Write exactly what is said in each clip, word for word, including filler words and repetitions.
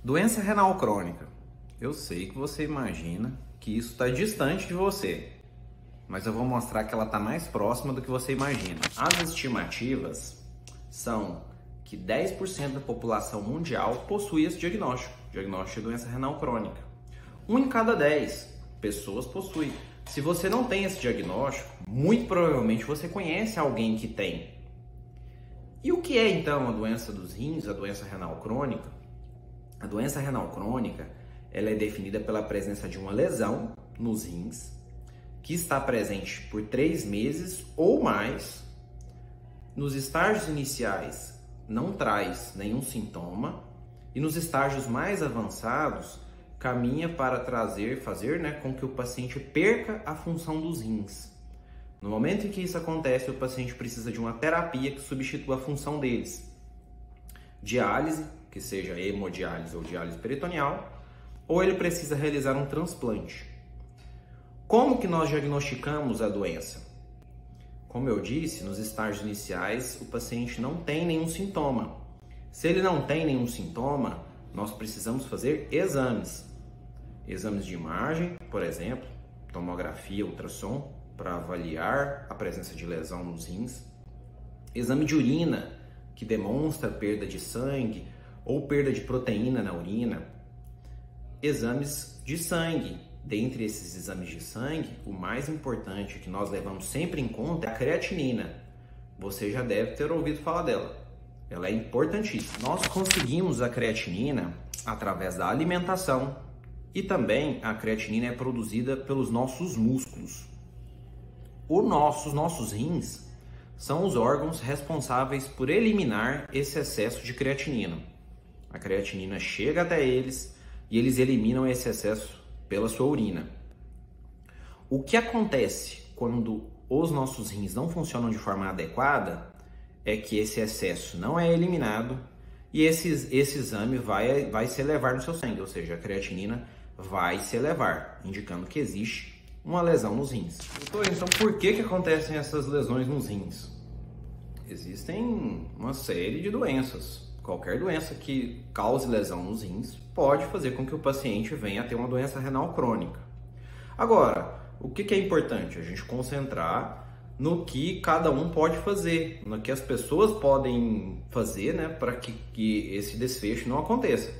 Doença renal crônica. Eu sei que você imagina que isso está distante de você, mas eu vou mostrar que ela está mais próxima do que você imagina. As estimativas são que dez por cento da população mundial possui esse diagnóstico, diagnóstico de doença renal crônica. Um em cada dez pessoas possui. Se você não tem esse diagnóstico, muito provavelmente você conhece alguém que tem. E o que é então a doença dos rins, a doença renal crônica? A doença renal crônica, ela é definida pela presença de uma lesão nos rins, que está presente por três meses ou mais. Nos estágios iniciais não traz nenhum sintoma e nos estágios mais avançados caminha para trazer, fazer né, com que o paciente perca a função dos rins. No momento em que isso acontece, o paciente precisa de uma terapia que substitua a função deles. Diálise, que seja hemodiálise ou diálise peritoneal, ou ele precisa realizar um transplante. Como que nós diagnosticamos a doença? Como eu disse, nos estágios iniciais o paciente não tem nenhum sintoma. Se ele não tem nenhum sintoma, nós precisamos fazer exames. Exames de imagem, por exemplo, tomografia, ultrassom, para avaliar a presença de lesão nos rins. Exame de urina, que demonstra perda de sangue ou perda de proteína na urina. Exames de sangue. Dentre esses exames de sangue, o mais importante que nós levamos sempre em conta é a creatinina. Você já deve ter ouvido falar dela. Ela é importantíssima. Nós conseguimos a creatinina através da alimentação e também a creatinina é produzida pelos nossos músculos. Os nossos, nossos rins são os órgãos responsáveis por eliminar esse excesso de creatinina. A creatinina chega até eles e eles eliminam esse excesso pela sua urina. O que acontece quando os nossos rins não funcionam de forma adequada é que esse excesso não é eliminado e esse, esse exame vai, vai se elevar no seu sangue, ou seja, a creatinina vai se elevar, indicando que existe uma lesão nos rins. Então, por que, que acontecem essas lesões nos rins? Existem uma série de doenças. Qualquer doença que cause lesão nos rins pode fazer com que o paciente venha a ter uma doença renal crônica. Agora, o que, que é importante? A gente concentrar no que cada um pode fazer, no que as pessoas podem fazer né, para que, que esse desfecho não aconteça.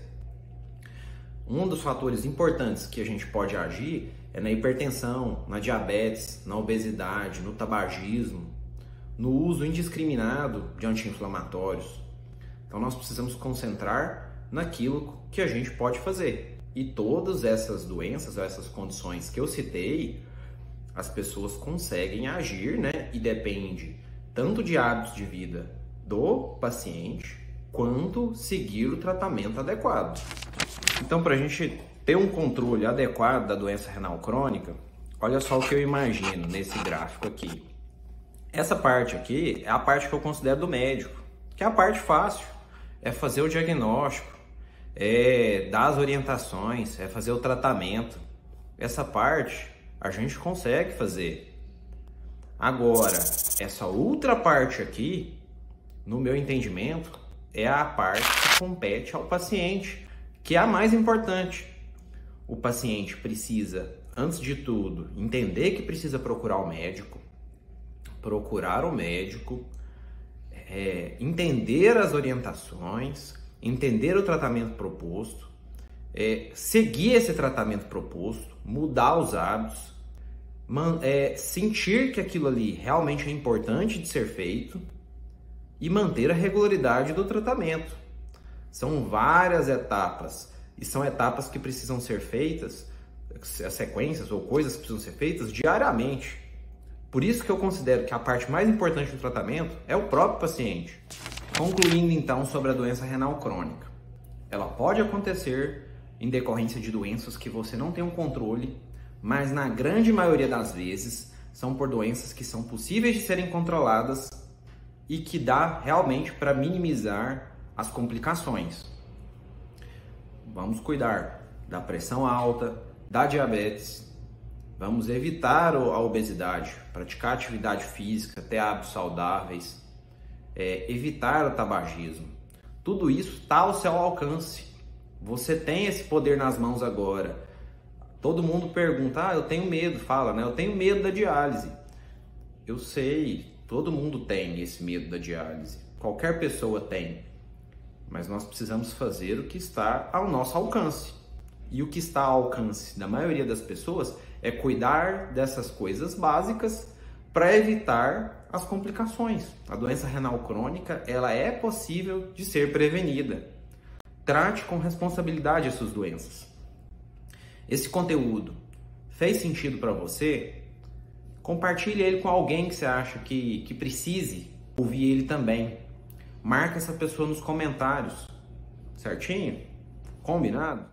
Um dos fatores importantes que a gente pode agir é na hipertensão, na diabetes, na obesidade, no tabagismo, no uso indiscriminado de anti-inflamatórios. Então nós precisamos concentrar naquilo que a gente pode fazer. E todas essas doenças, essas condições que eu citei, as pessoas conseguem agir, né? E depende tanto de hábitos de vida do paciente, quanto seguir o tratamento adequado. Então, para a gente ter um controle adequado da doença renal crônica, olha só o que eu imagino nesse gráfico aqui. Essa parte aqui é a parte que eu considero do médico, que é a parte fácil. É fazer o diagnóstico, é dar as orientações, é fazer o tratamento. Essa parte a gente consegue fazer. Agora, essa outra parte aqui, no meu entendimento, é a parte que compete ao paciente, que é a mais importante. O paciente precisa, antes de tudo, entender que precisa procurar o médico, procurar o médico, É, entender as orientações, entender o tratamento proposto, é, seguir esse tratamento proposto, mudar os hábitos, man, é, sentir que aquilo ali realmente é importante de ser feito e manter a regularidade do tratamento. São várias etapas e são etapas que precisam ser feitas, as sequências ou coisas que precisam ser feitas diariamente. Por isso que eu considero que a parte mais importante do tratamento é o próprio paciente. Concluindo então sobre a doença renal crônica. Ela pode acontecer em decorrência de doenças que você não tem um controle, mas na grande maioria das vezes são por doenças que são possíveis de serem controladas e que dá realmente para minimizar as complicações. Vamos cuidar da pressão alta, da diabetes. Vamos evitar a obesidade, praticar atividade física, ter hábitos saudáveis, é, evitar o tabagismo. Tudo isso está ao seu alcance. Você tem esse poder nas mãos agora. Todo mundo pergunta, ah, eu tenho medo, fala, né? Eu tenho medo da diálise. Eu sei, todo mundo tem esse medo da diálise. Qualquer pessoa tem. Mas nós precisamos fazer o que está ao nosso alcance. E o que está ao alcance da maioria das pessoas é cuidar dessas coisas básicas para evitar as complicações. A doença renal crônica, ela é possível de ser prevenida. Trate com responsabilidade essas doenças. Esse conteúdo fez sentido para você? Compartilhe ele com alguém que você acha que, que precise ouvir ele também. Marque essa pessoa nos comentários. Certinho? Combinado?